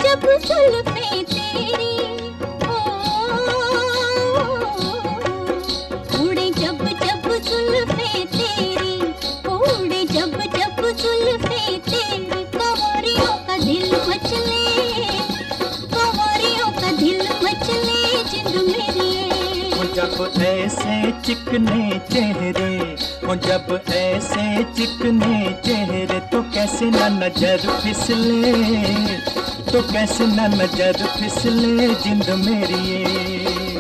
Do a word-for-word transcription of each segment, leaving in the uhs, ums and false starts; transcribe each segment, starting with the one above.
जब जुल्फे तेरी, उड़े जब जब जुल्फे तेरी, उड़े जब जब जुल्फे तेरी, कंवरियों का दिल मचले, कंवरियों का दिल मचले जिंद मेरी। जब ऐसे चिकने चेहरे, जब ऐसे चिकने चेहरे, तो कैसे न नजर फिसले, तो कैसे न नजर फिसले जिंद मेरी।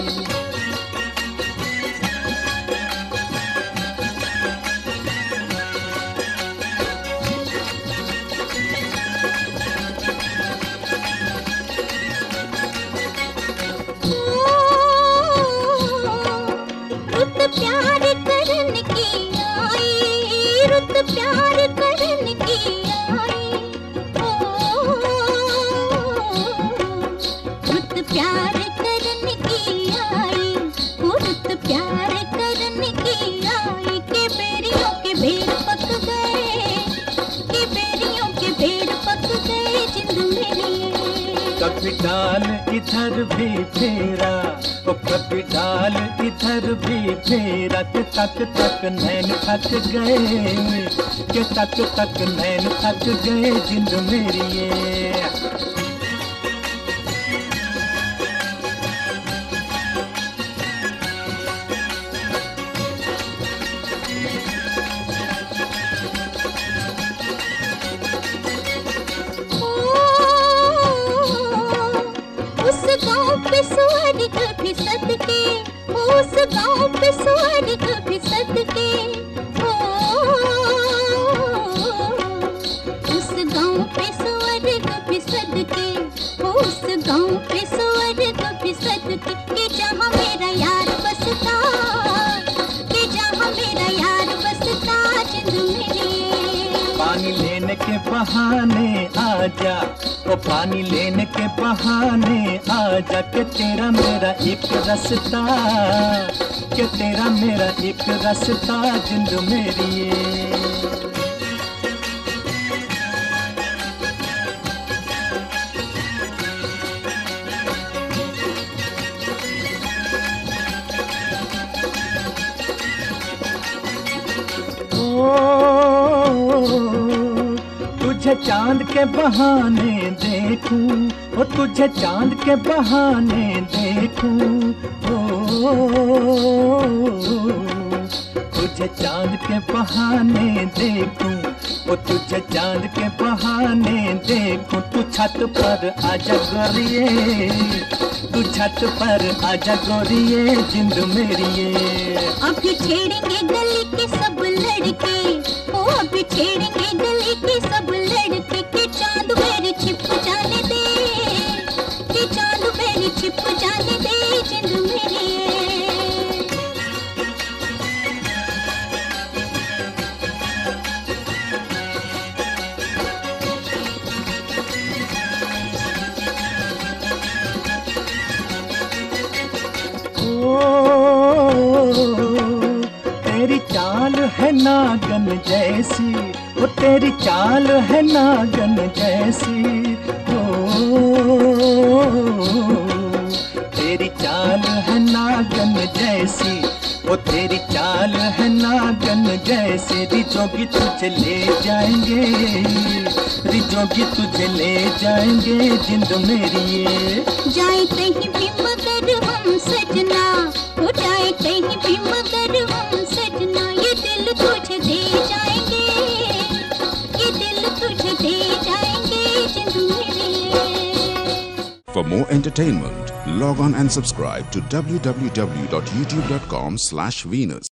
प्यार करने की आई, रुत प्यार करने की आई, ओ रुत प्यार करने की आई, ओ रुत प्यार करने की आई, के बेरियों के बेर पक गए, के बेरियों के बेर पक गए जिंद मेरी। कभी डाल इधर भी फेरा, ओ कभी डाल इधर भी फेरा, के तक तक नैन थक गए, के तक तक नैन थक गए जिंद मेरी। उस गाँव पे स्वर्ग भी सदके, उस गाँव पे स्वर्ग भी सदके, ओ उस गाँव पे स्वर्ग भी सदके, उस गाँव पे स्वर्ग भी सदके, कि जहाँ मेरा यार बसता, कि जहाँ मेरा यार बसता जिंद मेरी। पानी लेने के बहाने आजा, ओ पानी लेने के बहाने आजा, के तेरा मेरा एक रास्ता, के तेरा मेरा एक रास्ता जिंद मेरी। तुझे चांद के बहाने देखूं, ओ तुझे चांद के बहाने देखूं, ओ तुझे चांद के बहाने देखूं, ओ तुझे चांद के बहाने देखूं, तू छत पर आजा गोरिये, तू छत पर आजा गोरिये जिंद मेरी। अभी छेड़ेंगे गली के सब लड़के, ओ अभी छेड़ेंगे गली के सब लड़के, के चांद मेरे छिप जाने दे, के चांद मेरे छिप जाने दे जिंद मेरी। तेरी चाल है नागन जैसी, वो तेरी चाल है नागन जैसी, ओ तेरी चाल है नागन जैसी, वो तेरी चाल है नागन जैसी। रिजोगी तुझे ले जाएंगे, रिजोगी तुझे ले जाएंगे जिंद मेरी। जाए कहीं भी मगर हम सजना, हो जाए कहीं भी मगर हम सजना, ये दिल तुझे दे जाएंगे, ये दिल तुझे दे जाएंगे जिंद मेरी। For more entertainment, log on and subscribe to w w w dot youtube dot com slash Venus.